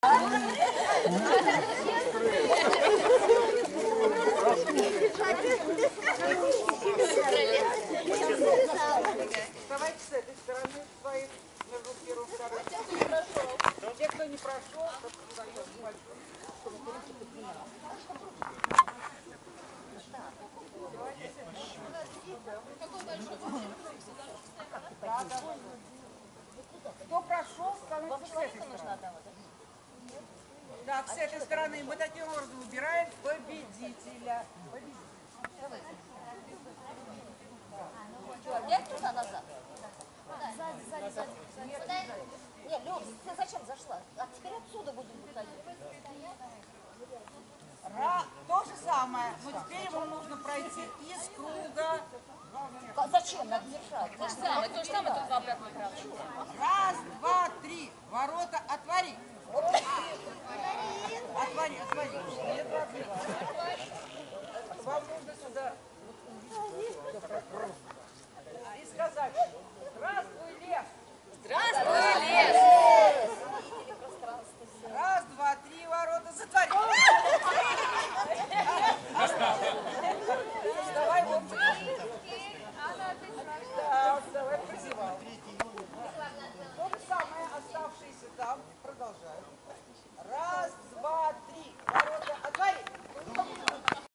Давайте с этой стороны своих между первым и вторым. Те, кто не прошел, кто прошел, становится с этой стороны. Так, с этой стороны мы таким образом выбираем победителя. Опять туда назад? Сзади. Нет, Люд, ты зачем зашла? А теперь отсюда будем выходить. То же самое, но теперь ему нужно пройти из круга. Зачем? Надо держать. То же самое, только в обратную кровать. Раз, два, три. Ворота отвори.